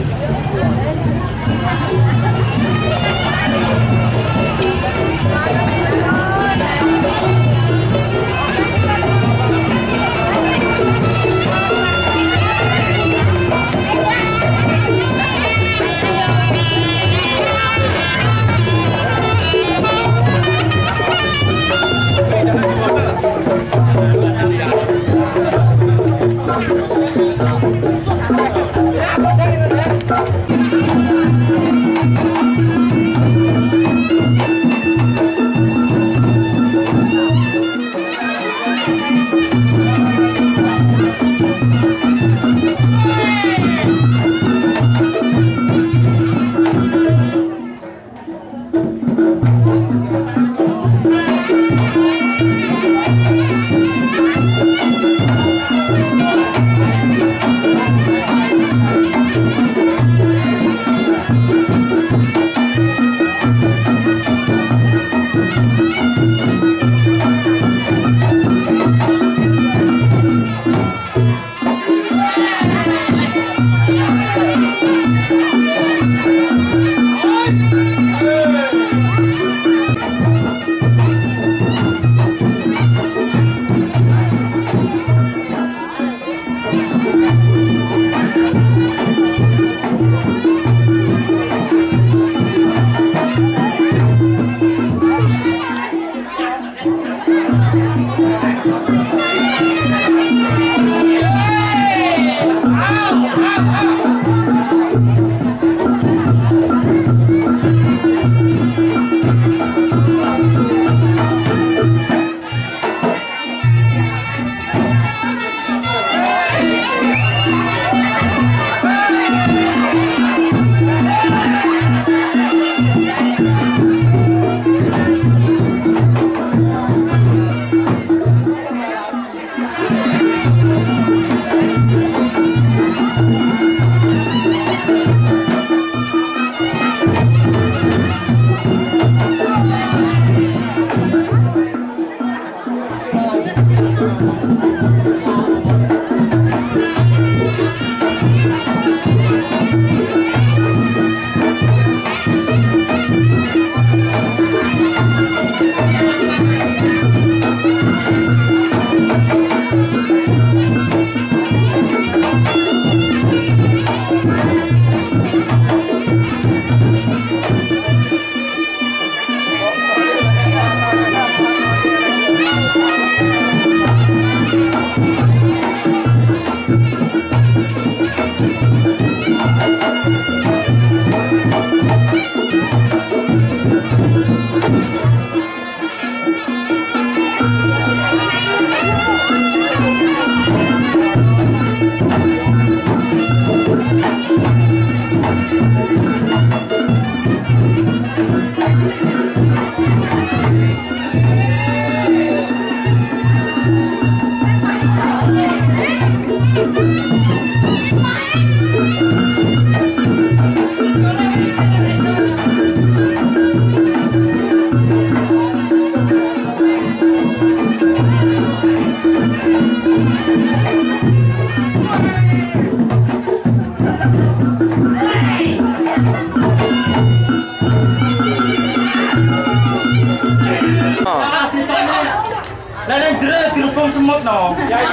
Lah ning jero dirubung semut no.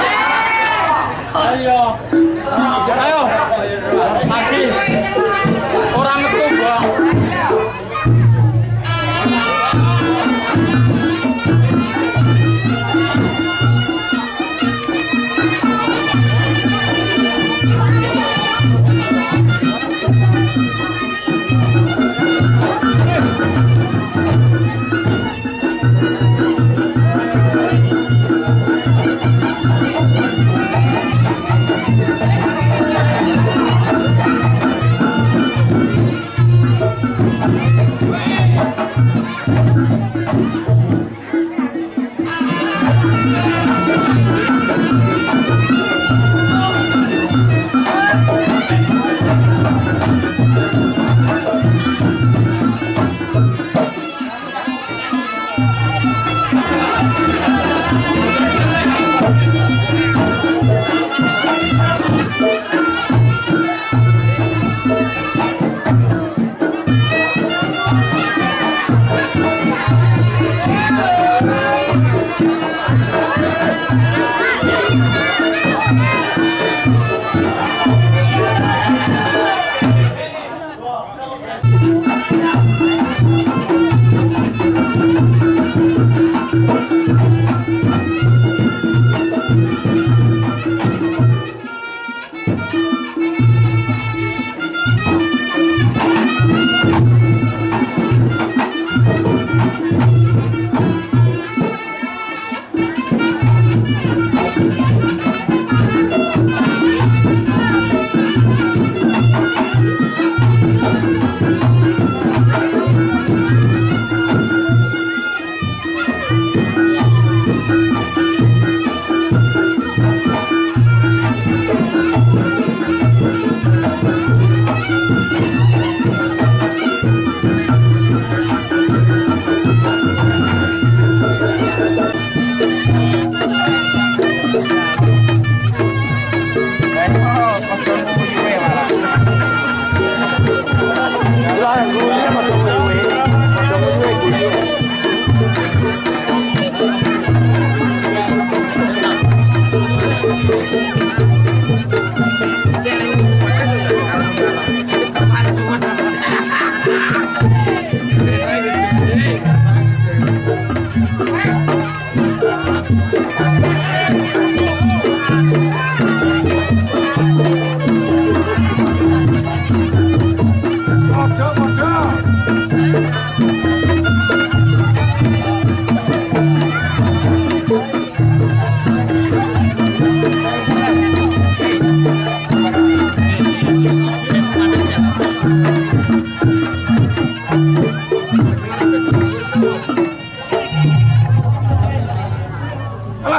Ayo. Ayo. Mati. Ora metu, Bang.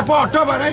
Lah padha bare.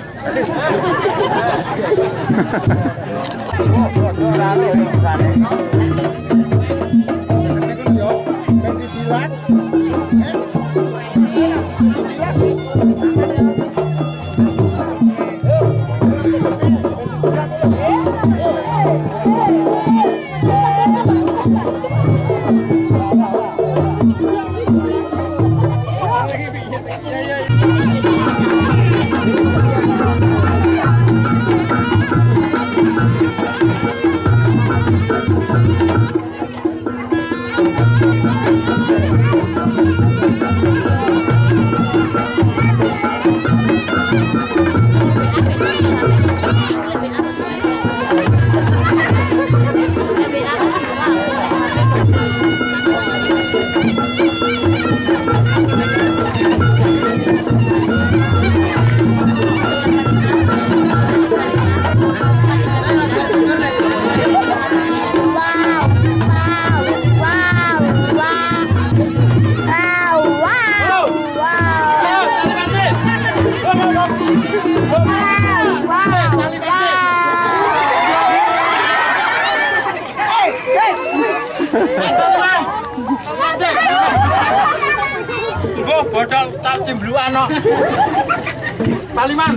Bodol tak cimbluan kok. Paliman.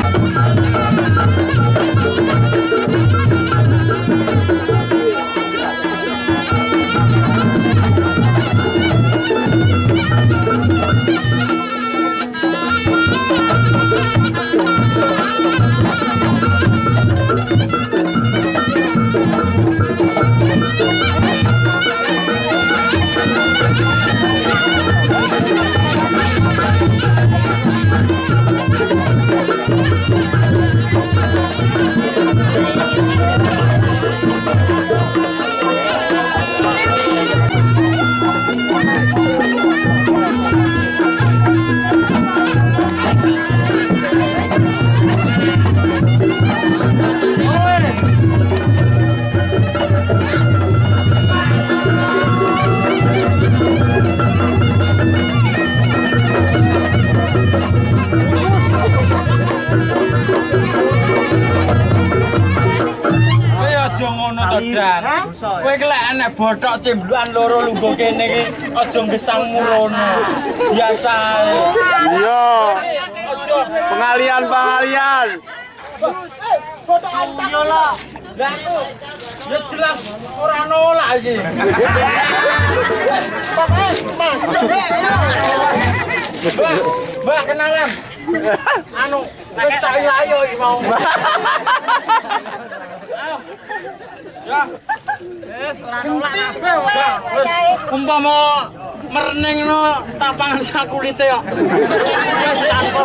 Kowe kelek enek bothok cimblukan loro lungguh kene iki aja gesang murono. Biasa. Iya. Aja Pengalian. bothok yo lah. Lah aku ya jelas ora nolak iki. Pokoke masuk Mbak kenalan. Anu wis tak ilayo iki mau. Ya. Wis ora nolak kabeh. Wis umpama mereningno tapangan sakulite kok. Wis tanpa.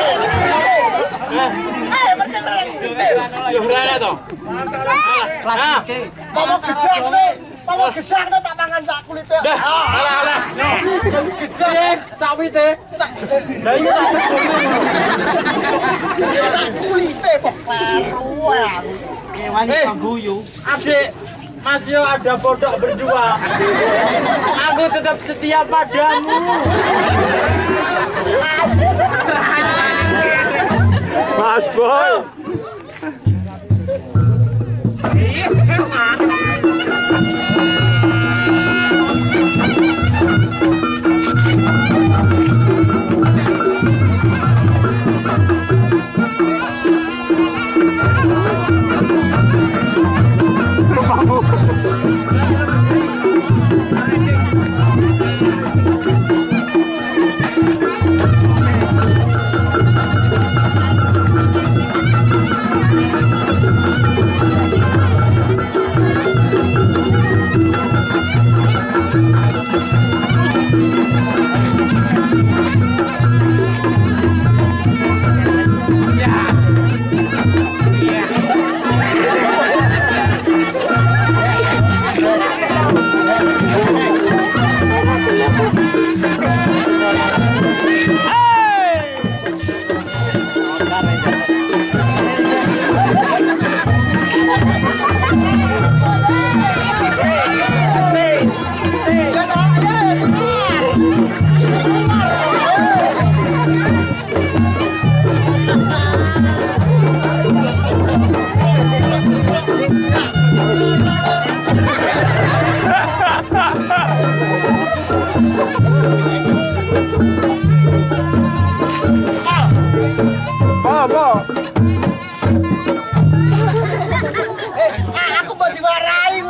Yo ora to. Mau gedakno tapangan sakulite. Alah. Gedhe sawite. Lah iya sakulite kok karuan. Wani pangguyu. Adik, masih ada bodoh berdua. Aku tetap setia padamu. Mas Boy.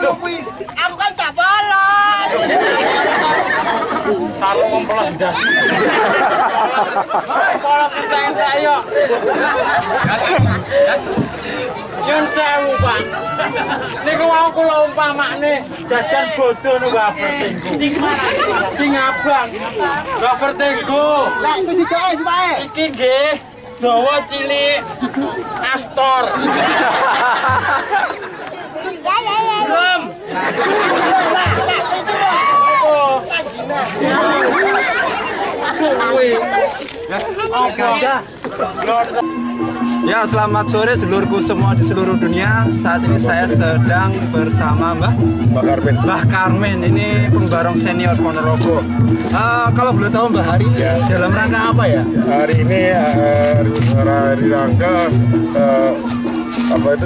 Aku kan gak bolos. Taruh wong polos ndas. Polos entek yo. Yun sewu, Pak. Niku mau kula umpamakne jajan bodoh niku wafertingku. Sing abang. Wafertingku. Lah sing sidoke sitae. Iki nggih dawa cilik Astor. Belum. Lah sing itu. Oh. Kuwi. Ya, selamat sore sedulurku semua di seluruh dunia. Saat ini saya sedang bersama Mbah Karmen. Ini pembarong senior Ponorogo. Kalau boleh tahu Mbah, hari ini dalam rangka apa ya? Hari ini hari rangka apa itu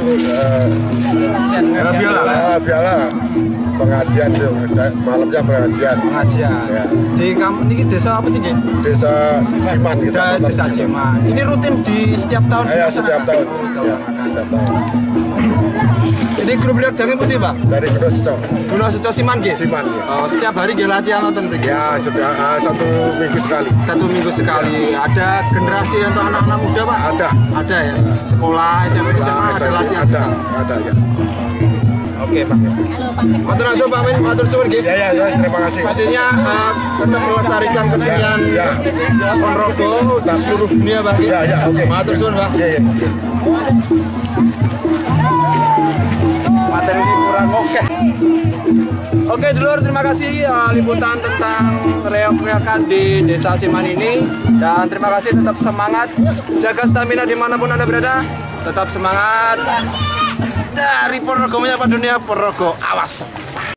biala pengajian, malamnya pengajian. Ya. Di kampung ini desa apa tinggi? Desa Siman kita. Desa Siman. Ini rutin di setiap tahun? Ya, setiap tahun. Ya, setiap tahun. Ini grup lihat jangan putih, Pak? Dari Gunung Seco Siman, G? Siman. Ya. Oh, setiap hari dia latihan nonton begini? Ya, sudah 1 minggu sekali. 1 minggu sekali. Ada generasi untuk anak-anak muda, Pak? Ada ya. Sekolah, SMP, SMA ada latihan. Ada ya. Oke, Pak. Matur nuwun Pak Men, matur suwun nggih. Ya, terima kasih. Pastinya tetap melestarikan kesenian Ponorogo dan seluruh dunia, Pak. Ya, oke. Matur suwun, Pak. Ya. Materi ini kurang oke. Oke, dulur, terima kasih liputan tentang reok-reokan di Desa Siman ini. Dan terima kasih, tetap semangat, jaga stamina dimanapun Anda berada. Tetap semangat. Dari Ponorogo menyapa dunia, Ponorogo awas.